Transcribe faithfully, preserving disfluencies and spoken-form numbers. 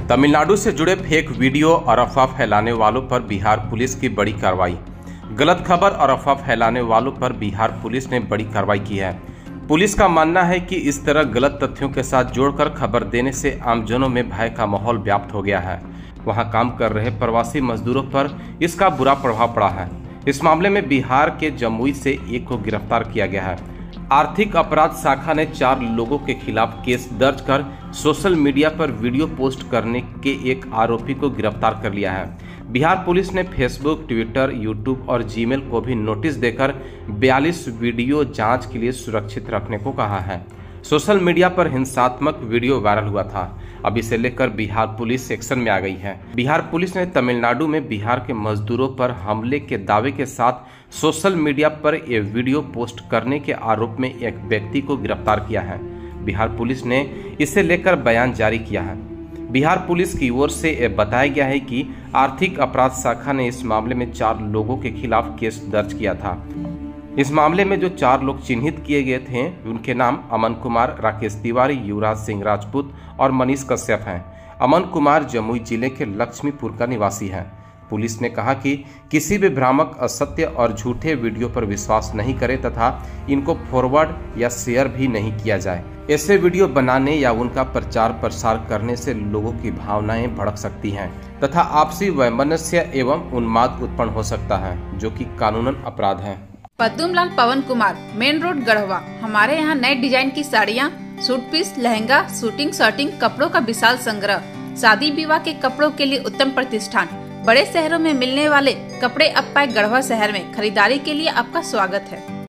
तमिलनाडु से जुड़े fake video और अफवाह फैलाने वालों पर बिहार पुलिस की बड़ी कार्रवाई। गलत खबर और अफवाह फैलाने वालों पर बिहार पुलिस ने बड़ी कार्रवाई की है। पुलिस का मानना है कि इस तरह गलत तथ्यों के साथ जोड़कर खबर देने से आमजनों में भय का माहौल व्याप्त हो गया है। वहां काम कर रहे प्रवासी मजदूरों पर इसका बुरा प्रभाव पड़ा है। इस मामले में बिहार के जमुई से एक को गिरफ्तार किया गया है। आर्थिक अपराध शाखा ने चार लोगों के खिलाफ केस दर्ज कर सोशल मीडिया पर वीडियो पोस्ट करने के एक आरोपी को गिरफ्तार कर लिया है। बिहार पुलिस ने फेसबुक, ट्विटर, यूट्यूब और जीमेल को भी नोटिस देकर बयालीस वीडियो जांच के लिए सुरक्षित रखने को कहा है। सोशल मीडिया पर हिंसात्मक वीडियो वायरल हुआ था। अब इसे लेकर बिहार पुलिस एक्शन में आ गई है। बिहार पुलिस ने तमिलनाडु में बिहार के मजदूरों पर हमले के दावे के साथ सोशल मीडिया पर यह वीडियो पोस्ट करने के आरोप में एक व्यक्ति को गिरफ्तार किया है। बिहार पुलिस ने इसे लेकर बयान जारी किया है। बिहार पुलिस की ओर से यह बताया गया है कि आर्थिक अपराध शाखा ने इस मामले में चार लोगों के खिलाफ केस दर्ज किया था। इस मामले में जो चार लोग चिन्हित किए गए थे उनके नाम अमन कुमार, राकेश तिवारी, युवराज सिंह राजपूत और मनीष कश्यप हैं। अमन कुमार जमुई जिले के लक्ष्मीपुर का निवासी है। पुलिस ने कहा कि किसी भी भ्रामक, असत्य और झूठे वीडियो पर विश्वास नहीं करें तथा इनको फॉरवर्ड या शेयर भी नहीं किया जाए। ऐसे वीडियो बनाने या उनका प्रचार प्रसार करने से लोगों की भावनाएं भड़क सकती हैं तथा आपसी वैमनस्य एवं उन्माद उत्पन्न हो सकता है, जो कि कानूनन अपराध है। Padmalal Pawan Kumar, main road Garhwa. हमारे यहाँ नए डिजाइन की साड़ियाँ, suit piece, lehenga, shooting shirting कपड़ों का विशाल संग्रह, शादी विवाह के कपड़ों के लिए उत्तम प्रतिष्ठान, बड़े शहरों में मिलने वाले कपड़े अब पाए गढ़वा शहर में। खरीदारी के लिए आपका स्वागत है।